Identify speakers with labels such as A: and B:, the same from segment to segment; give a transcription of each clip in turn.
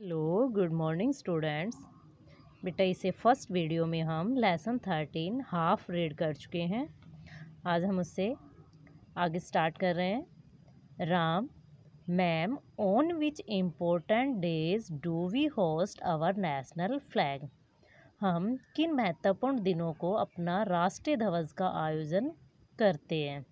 A: Hello good morning students. बेटा इसे first video में हम लेसन 13 हाफ रीड कर चुके हैं। आज हम उससे आगे स्टार्ट कर रहे हैं। Ram ma'am, on which important days do we host our national flag? हम किन महत्वपूर्ण दिनों को अपना राष्ट्रीय ध्वज का आयोजन करते हैं?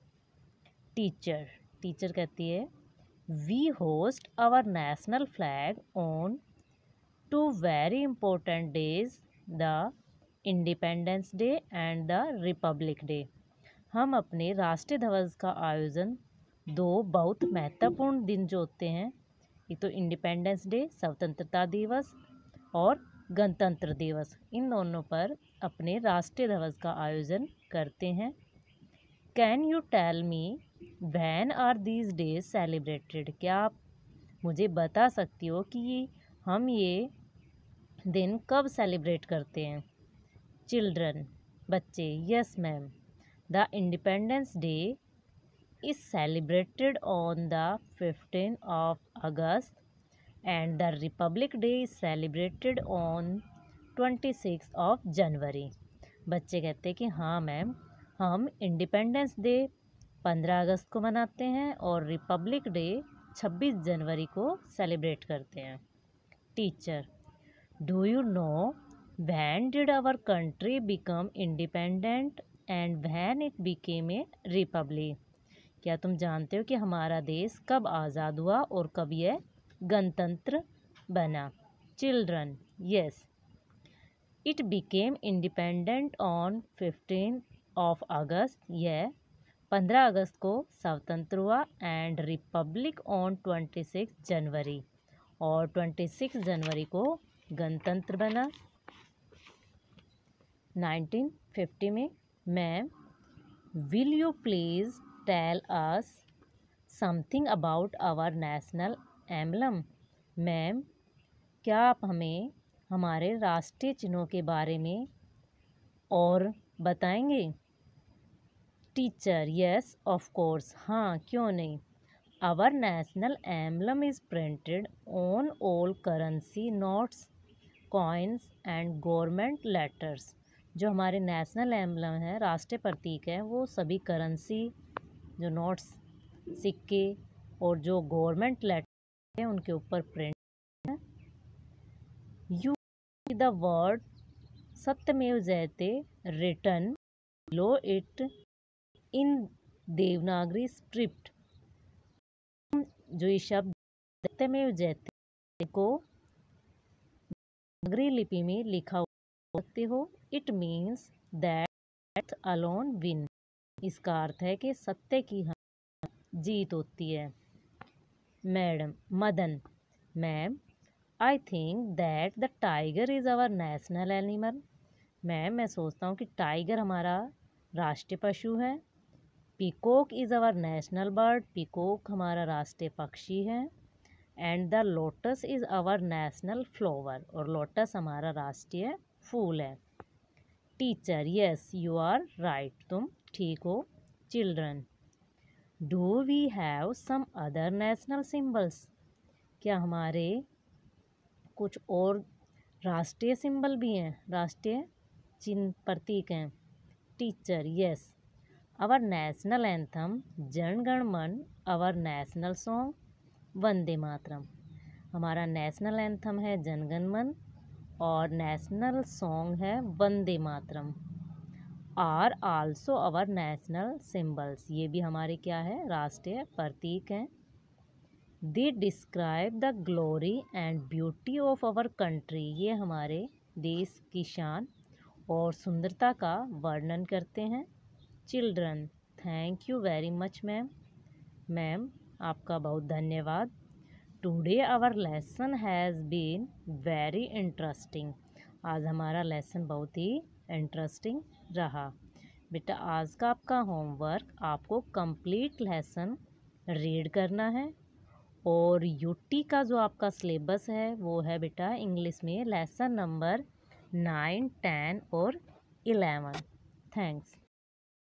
A: टीचर कहती है We host our national flag on two very important days, the Independence Day and the Republic Day. हम अपने राष्ट्रीय ध्वज का आयोजन दो बहुत महत्वपूर्ण दिन जो होते हैं, एक तो इंडिपेंडेंस डे स्वतंत्रता दिवस और गणतंत्र दिवस, इन दोनों पर अपने राष्ट्रीय ध्वज का आयोजन करते हैं। Can you tell me when are these days celebrated? क्या आप मुझे बता सकती हो कि हम ये दिन कब सेलिब्रेट करते हैं? चिल्ड्रन बच्चे, yes ma'am, the independence day is celebrated on the 15th of August and the Republic Day is celebrated on 26th of January. बच्चे कहते हैं कि हाँ मैम, हम इंडिपेंडेंस डे 15 अगस्त को मनाते हैं और रिपब्लिक डे 26 जनवरी को सेलिब्रेट करते हैं। Teacher, do you know when did our country become independent and when it became a republic? क्या तुम जानते हो कि हमारा देश कब आज़ाद हुआ और कब यह गणतंत्र बना? Children, yes, it became independent on 15th of August, यह 15 अगस्त को स्वतंत्र हुआ, एंड रिपब्लिक ऑन 26 जनवरी, और 26 जनवरी को गणतंत्र बना 1950 में। Ma'am, will you please tell us something about our national emblem? Ma'am, क्या आप हमें हमारे राष्ट्रीय चिन्हों के बारे में और बताएंगे? टीचर, यस ऑफ कोर्स, हाँ क्यों नहीं। Our national emblem is printed on all currency notes, coins and government letters. जो हमारे नेशनल एम्बलम है, राष्ट्रीय प्रतीक है, वो सभी करेंसी, जो नोट्स, सिक्के और जो गवर्नमेंट लेटर है उनके ऊपर प्रिंट है। You the word Satyamev Jayate written low it in Devanagari script. जो ये शब्द सत्यमेव जयते को देवनागरी लिपि में लिखा हो सकते हो। It means that alone win. इसका अर्थ है कि सत्य की जीत होती है। Madan, ma'am, I think that the tiger is our national animal. Ma'am, मैं सोचता हूँ कि टाइगर हमारा राष्ट्रीय पशु है। Peacock is our national bird. Peacock हमारा राष्ट्रीय पक्षी है। And the lotus is our national flower. और लोटस हमारा राष्ट्रीय फूल है। Teacher, yes you are right, तुम ठीक हो। Children, do we have some other national symbols? क्या हमारे कुछ और राष्ट्रीय सिंबल भी हैं, राष्ट्रीय चिन्ह प्रतीक हैं? Teacher, yes, our national anthem Jana Gana Mana, our national song Vande Mataram. हमारा नेशनल एंथम है जन गण मन और नेशनल सॉन्ग है Vande Mataram. Are also our national symbols, ये भी हमारे क्या है, राष्ट्रीय प्रतीक हैं। They describe the glory and beauty of our country, ये हमारे देश की शान और सुंदरता का वर्णन करते हैं। Children, thank you very much ma'am. Ma'am, आपका बहुत धन्यवाद। Today our lesson has been very interesting. आज हमारा लेसन बहुत ही इंटरेस्टिंग रहा। बेटा, आज का आपका होमवर्क, आपको कंप्लीट लेसन रीड करना है और यूटी का जो आपका सिलेबस है वो है बेटा इंग्लिश में लेसन नंबर 9, 10 और 11। थैंक्स।